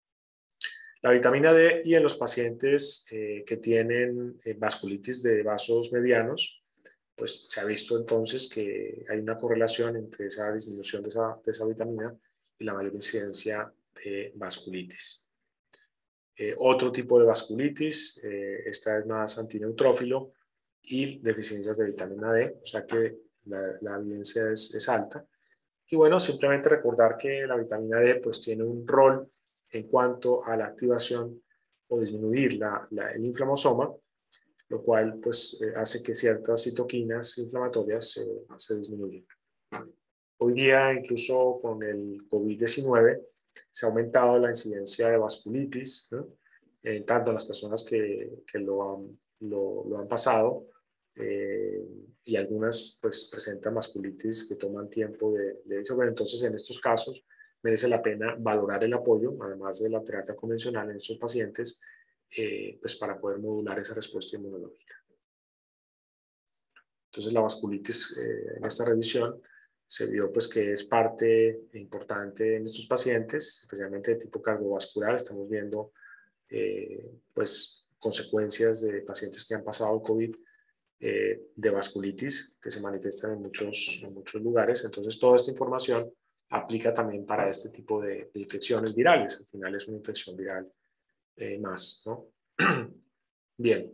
S1: La vitamina D, y en los pacientes eh, que tienen eh, vasculitis de vasos medianos, pues se ha visto entonces que hay una correlación entre esa disminución de esa, de esa vitamina y la mayor incidencia de vasculitis. Eh, otro tipo de vasculitis, eh, esta es más antineutrófilo y deficiencias de vitamina D, o sea que la, la evidencia es, es alta. Y bueno, simplemente recordar que la vitamina D pues tiene un rol en cuanto a la activación o disminuir la, la, el inflamosoma, lo cual pues eh, hace que ciertas citoquinas inflamatorias eh, se disminuyan. Hoy día, incluso con el COVID diecinueve, se ha aumentado la incidencia de vasculitis, ¿no? Eh, tanto en las personas que, que lo, han, lo, lo han pasado, eh, y algunas pues presentan vasculitis que toman tiempo de, de eso. Pero entonces, en estos casos, merece la pena valorar el apoyo, además de la terapia convencional en estos pacientes, eh, pues para poder modular esa respuesta inmunológica. Entonces, la vasculitis eh, en esta revisión se vio pues que es parte importante en estos pacientes, especialmente de tipo cardiovascular. Estamos viendo eh, pues consecuencias de pacientes que han pasado el COVID, eh, de vasculitis que se manifiestan en muchos, en muchos lugares. Entonces, toda esta información aplica también para este tipo de, de infecciones virales. Al final es una infección viral eh, más, ¿no? Bien.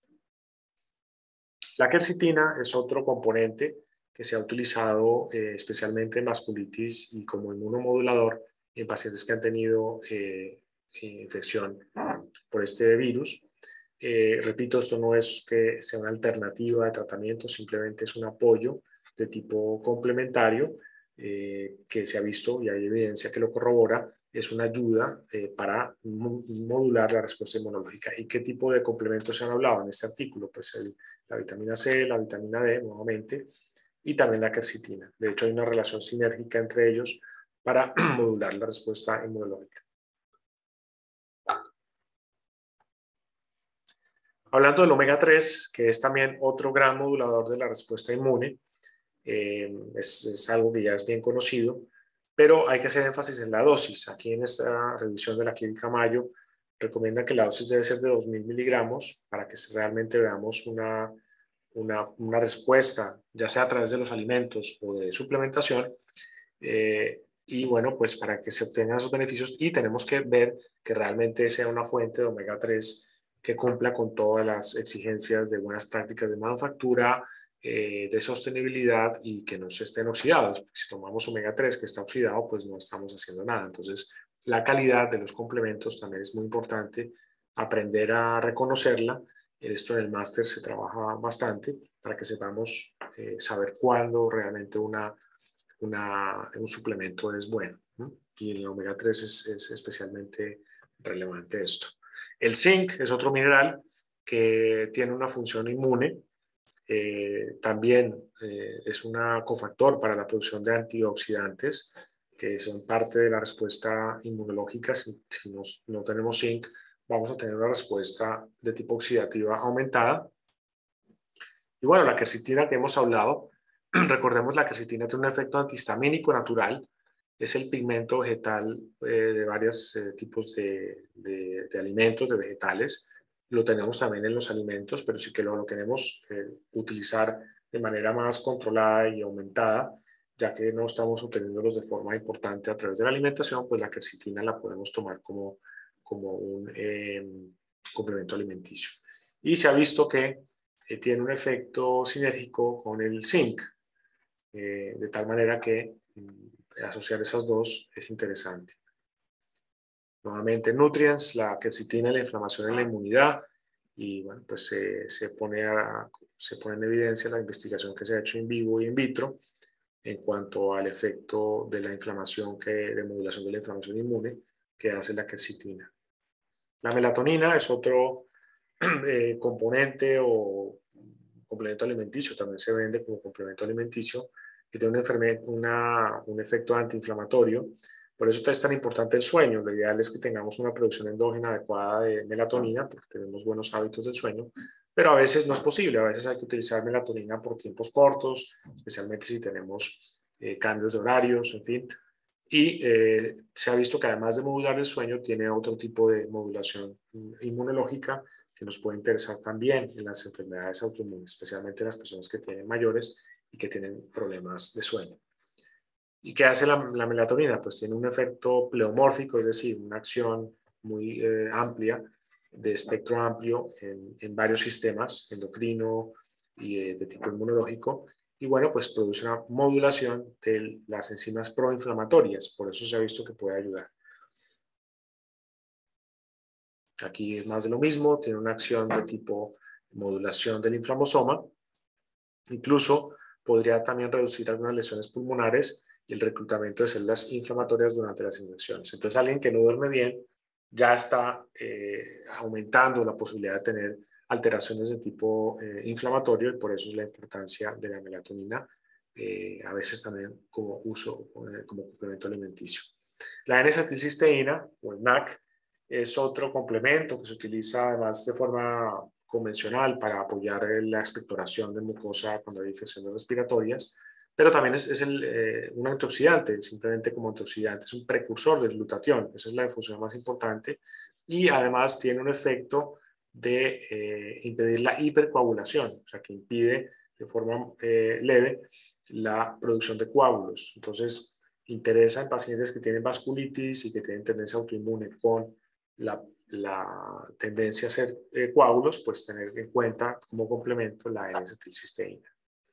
S1: La quercetina es otro componente que se ha utilizado eh, especialmente en vasculitis y como inmunomodulador en pacientes que han tenido eh, infección por este virus. Eh, repito, esto no es que sea una alternativa de tratamiento, simplemente es un apoyo de tipo complementario eh, que se ha visto y hay evidencia que lo corrobora. Es una ayuda eh, para modular la respuesta inmunológica. ¿Y qué tipo de complementos se han hablado en este artículo? Pues el, la vitamina C, la vitamina D, nuevamente, y también la quercetina. De hecho, hay una relación sinérgica entre ellos para modular la respuesta inmunológica. Hablando del omega tres, que es también otro gran modulador de la respuesta inmune, eh, es, es algo que ya es bien conocido, pero hay que hacer énfasis en la dosis. Aquí en esta revisión de la Clínica Mayo recomienda que la dosis debe ser de dos mil miligramos para que realmente veamos una, una, una respuesta, ya sea a través de los alimentos o de suplementación, eh, y bueno, pues para que se obtengan esos beneficios, y tenemos que ver que realmente sea una fuente de omega tres que cumpla con todas las exigencias de buenas prácticas de manufactura, eh, de sostenibilidad, y que no se estén oxidados. Si tomamos omega tres que está oxidado, pues no estamos haciendo nada. Entonces, la calidad de los complementos también es muy importante, aprender a reconocerla. Esto en el máster se trabaja bastante para que sepamos eh, saber cuándo realmente una, una, un suplemento es bueno, ¿no? Y el omega tres es, es especialmente relevante esto. El zinc es otro mineral que tiene una función inmune. Eh, también eh, es un cofactor para la producción de antioxidantes que son parte de la respuesta inmunológica. Si, si nos, no tenemos zinc, vamos a tener una respuesta de tipo oxidativa aumentada. Y bueno, la quercetina que hemos hablado recordemos, la quercetina tiene un efecto antihistamínico natural. Es el pigmento vegetal eh, de varios eh, tipos de, de, de alimentos, de vegetales. Lo tenemos también en los alimentos, pero sí que lo, lo queremos eh, utilizar de manera más controlada y aumentada, ya que no estamos obteniéndolos de forma importante a través de la alimentación, pues la quercetina la podemos tomar como, como un eh, complemento alimenticio. Y se ha visto que eh, tiene un efecto sinérgico con el zinc, eh, de tal manera que mm, asociar esas dos es interesante. Nuevamente, nutrients, la quercetina, la inflamación y la inmunidad, y bueno, pues se, se, pone a, se pone en evidencia la investigación que se ha hecho en vivo y en vitro en cuanto al efecto de la inflamación, que, de modulación de la inflamación inmune que hace la quercetina. La melatonina es otro eh, componente o complemento alimenticio, también se vende como complemento alimenticio, que tiene una enfermedad, una, un efecto antiinflamatorio. Por eso es tan importante el sueño. Lo ideal es que tengamos una producción endógena adecuada de melatonina, porque tenemos buenos hábitos del sueño, pero a veces no es posible. A veces hay que utilizar melatonina por tiempos cortos, especialmente si tenemos eh, cambios de horarios, en fin. Y eh, se ha visto que además de modular el sueño, tiene otro tipo de modulación inmunológica que nos puede interesar también en las enfermedades autoinmunes, especialmente en las personas que tienen mayores y que tienen problemas de sueño. ¿Y qué hace la, la melatonina? Pues tiene un efecto pleomórfico, es decir, una acción muy eh, amplia, de espectro amplio en, en varios sistemas, endocrino y eh, de tipo inmunológico, y bueno, pues produce una modulación de las enzimas proinflamatorias, por eso se ha visto que puede ayudar. Aquí es más de lo mismo, tiene una acción de tipo modulación del inflamosoma, incluso podría también reducir algunas lesiones pulmonares y el reclutamiento de células inflamatorias durante las infecciones. Entonces, alguien que no duerme bien ya está eh, aumentando la posibilidad de tener alteraciones de tipo eh, inflamatorio, y por eso es la importancia de la melatonina, eh, a veces también como uso, eh, como complemento alimenticio. La N-acetilcisteína, o el N A C, es otro complemento que se utiliza además de forma convencional para apoyar la expectoración de mucosa cuando hay infecciones respiratorias, pero también es, es el, eh, un antioxidante, simplemente como antioxidante, es un precursor del glutatión, esa es la función más importante, y además tiene un efecto de eh, impedir la hipercoagulación, o sea, que impide de forma eh, leve la producción de coágulos. Entonces, interesa en pacientes que tienen vasculitis y que tienen tendencia autoinmune con la, la tendencia a hacer eh, coágulos, pues tener en cuenta como complemento la N-acetilcisteína.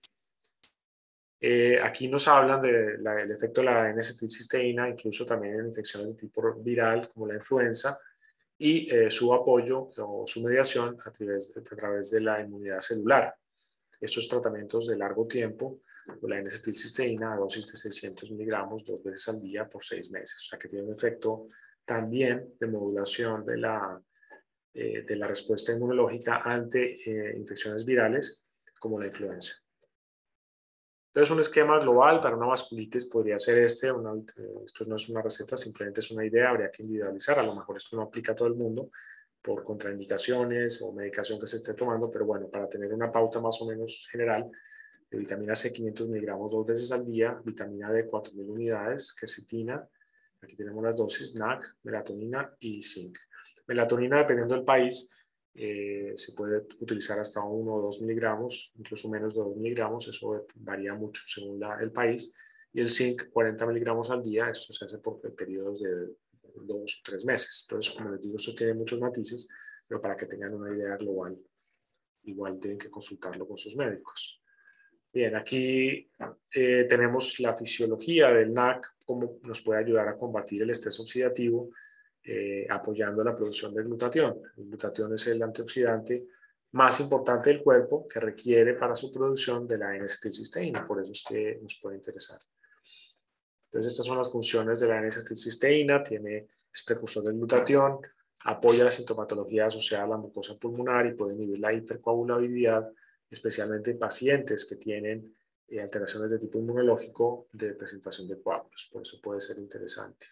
S1: Eh, aquí nos hablan del de efecto de la N-acetilcisteína, incluso también en infecciones de tipo viral como la influenza, y eh, su apoyo o su mediación a través, a través de la inmunidad celular. Estos tratamientos de largo tiempo, con la N-acetilcisteína a dosis de seiscientos miligramos dos veces al día por seis meses, o sea que tiene un efecto también de modulación de la, eh, de la respuesta inmunológica ante eh, infecciones virales como la influenza. Entonces, un esquema global para una vasculitis podría ser este. Una, esto no es una receta, simplemente es una idea, habría que individualizar. A lo mejor esto no aplica a todo el mundo por contraindicaciones o medicación que se esté tomando, pero bueno, para tener una pauta más o menos general, de vitamina C quinientos miligramos dos veces al día, vitamina D cuatro mil unidades, quercetina, aquí tenemos las dosis, N A C, melatonina y zinc. Melatonina, dependiendo del país, eh, se puede utilizar hasta uno o dos miligramos, incluso menos de dos miligramos, eso varía mucho según la, el país. Y el zinc, cuarenta miligramos al día, esto se hace por periodos de dos o tres meses. Entonces, como les digo, esto tiene muchos matices, pero para que tengan una idea global, igual tienen que consultarlo con sus médicos. Bien, aquí eh, tenemos la fisiología del N A C, cómo nos puede ayudar a combatir el estrés oxidativo, eh, apoyando la producción de glutatión. El glutatión es el antioxidante más importante del cuerpo que requiere para su producción de la N-acetilcisteína, por eso es que nos puede interesar. Entonces, estas son las funciones de la N-acetilcisteína, tiene, es precursor del glutatión, apoya la sintomatología asociada a la mucosa pulmonar y puede inhibir la hipercoagulabilidad, especialmente en pacientes que tienen eh, alteraciones de tipo inmunológico de presentación de coágulos, por eso puede ser interesante.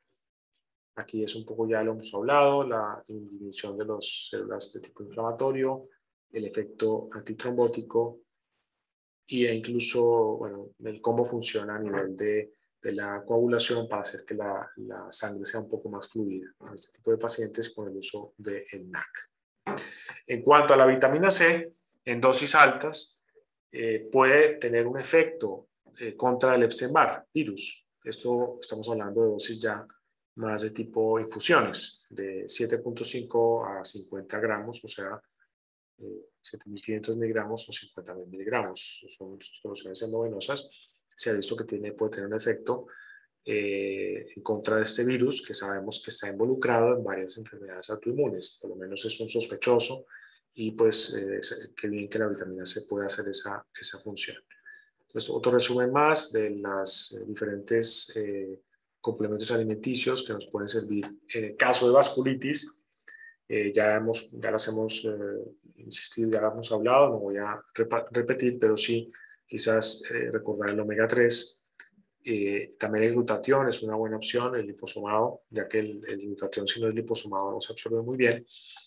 S1: Aquí es un poco, ya lo hemos hablado, la inhibición de las células de tipo inflamatorio, el efecto antitrombótico y e incluso, bueno, el cómo funciona a nivel de, de la coagulación para hacer que la, la sangre sea un poco más fluida en este tipo de pacientes con el uso del N A C. En cuanto a la vitamina C, en dosis altas, eh, puede tener un efecto eh, contra el Epstein-Barr virus. Esto estamos hablando de dosis ya más de tipo infusiones, de siete punto cinco a cincuenta gramos, o sea, eh, siete mil quinientos miligramos o cincuenta mil miligramos. Son soluciones endovenosas. Se ha visto que tiene, puede tener un efecto eh, en contra de este virus, que sabemos que está involucrado en varias enfermedades autoinmunes. Por lo menos es un sospechoso y pues eh, qué bien que la vitamina C puede hacer esa, esa función. Entonces, otro resumen más de las eh, diferentes eh, complementos alimenticios que nos pueden servir en el caso de vasculitis. Eh, ya, hemos, ya las hemos eh, insistido, ya las hemos hablado, no voy a repetir, pero sí quizás eh, recordar el omega tres. Eh, también el glutatión es una buena opción, el liposomado, ya que el, el glutatión si no es liposomado no se absorbe muy bien.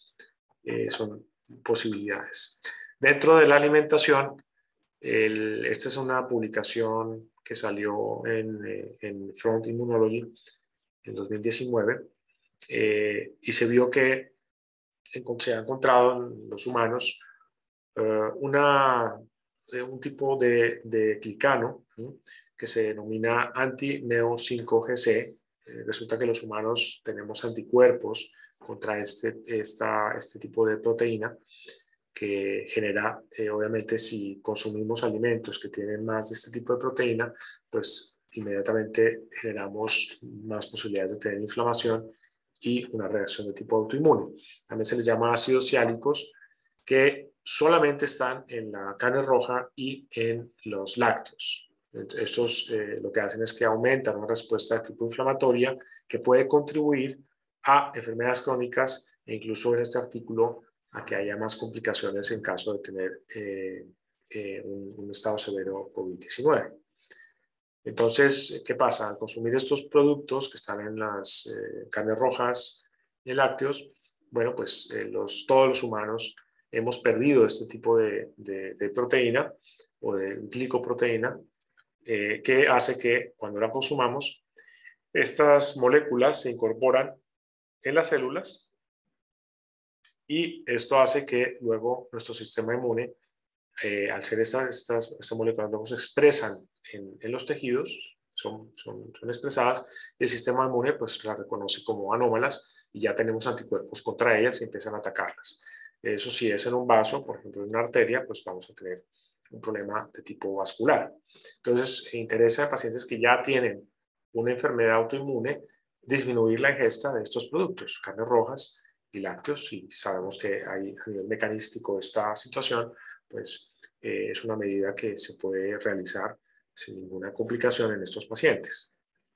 S1: Eh, son posibilidades. Dentro de la alimentación, el, esta es una publicación que salió en, eh, en Front Immunology en dos mil diecinueve eh, y se vio que se ha encontrado en los humanos uh, una, eh, un tipo de, de clicano ¿sí? que se denomina anti-neo cinco G C. Eh, resulta que los humanos tenemos anticuerpos contra este, esta, este tipo de proteína que genera, eh, obviamente, si consumimos alimentos que tienen más de este tipo de proteína, pues inmediatamente generamos más posibilidades de tener inflamación y una reacción de tipo autoinmune. También se les llama ácidos siálicos, que solamente están en la carne roja y en los lácteos. Estos eh, lo que hacen es que aumentan una respuesta de tipo inflamatoria que puede contribuir a enfermedades crónicas e incluso en este artículo a que haya más complicaciones en caso de tener eh, eh, un, un estado severo COVID diecinueve. Entonces, ¿qué pasa? Al consumir estos productos que están en las eh, carnes rojas y lácteos, bueno, pues eh, los, todos los humanos hemos perdido este tipo de, de, de proteína o de glicoproteína eh, que hace que cuando la consumamos, estas moléculas se incorporan en las células y esto hace que luego nuestro sistema inmune, eh, al ser estas, estas, estas moléculas, luego se expresan en, en los tejidos, son, son, son expresadas, y el sistema inmune pues las reconoce como anómalas y ya tenemos anticuerpos contra ellas y empiezan a atacarlas. Eso si es en un vaso, por ejemplo en una arteria, pues vamos a tener un problema de tipo vascular. Entonces, interesa a pacientes que ya tienen una enfermedad autoinmune disminuir la ingesta de estos productos, carnes rojas y lácteos. Si sabemos que hay a nivel mecanístico esta situación, pues eh, es una medida que se puede realizar sin ninguna complicación en estos pacientes.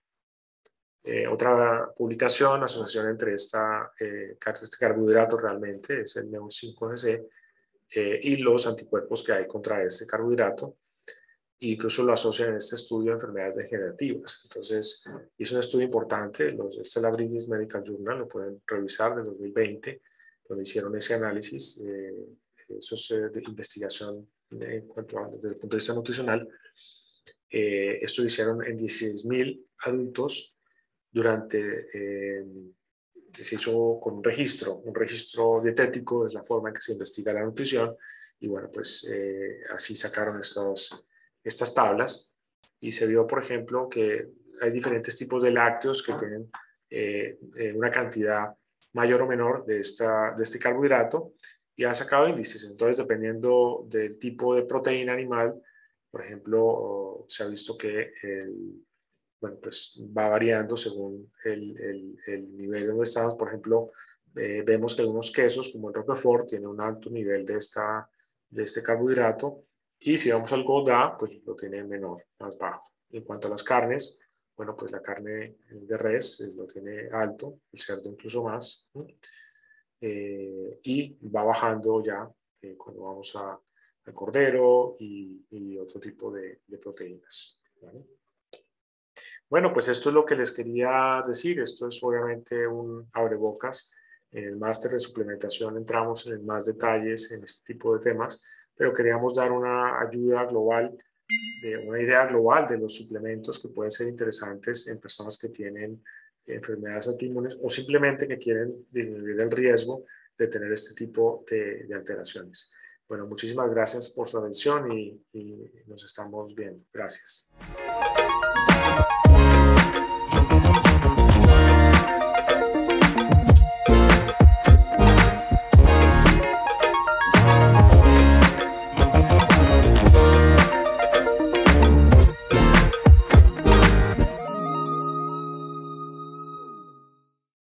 S1: Eh, otra publicación, asociación entre esta, eh, este carbohidrato realmente, es el neo cinco G C, eh, y los anticuerpos que hay contra este carbohidrato. Incluso lo asocian en este estudio a enfermedades degenerativas. Entonces, es un estudio importante, los este la British Medical Journal, lo pueden revisar del dos mil veinte, donde hicieron ese análisis, eh, eso es eh, de investigación en cuanto a, desde el punto de vista nutricional. Eh, esto lo hicieron en dieciséis mil adultos durante, eh, se hizo con un registro, un registro dietético, es la forma en que se investiga la nutrición, y bueno, pues eh, así sacaron estas, estas tablas y se vio, por ejemplo, que hay diferentes tipos de lácteos que tienen eh, una cantidad mayor o menor de, esta, de este carbohidrato y han sacado índices. Entonces, dependiendo del tipo de proteína animal, por ejemplo, se ha visto que el, bueno, pues va variando según el, el, el nivel donde estamos. Por ejemplo, eh, vemos que algunos quesos, como el Roquefort, tienen un alto nivel de, esta, de este carbohidrato, y si vamos al Gouda, pues lo tiene menor, más bajo. En cuanto a las carnes, bueno, pues la carne de res lo tiene alto, el cerdo incluso más, ¿no? eh, y va bajando ya eh, cuando vamos a, al cordero y, y otro tipo de, de proteínas, ¿vale? Bueno, pues esto es lo que les quería decir. Esto es obviamente un abrebocas. En el máster de suplementación entramos en más detalles en este tipo de temas, pero queríamos dar una ayuda global, de una idea global de los suplementos que pueden ser interesantes en personas que tienen enfermedades autoinmunes o simplemente que quieren disminuir el riesgo de tener este tipo de, de alteraciones. Bueno, muchísimas gracias por su atención y, y nos estamos viendo. Gracias.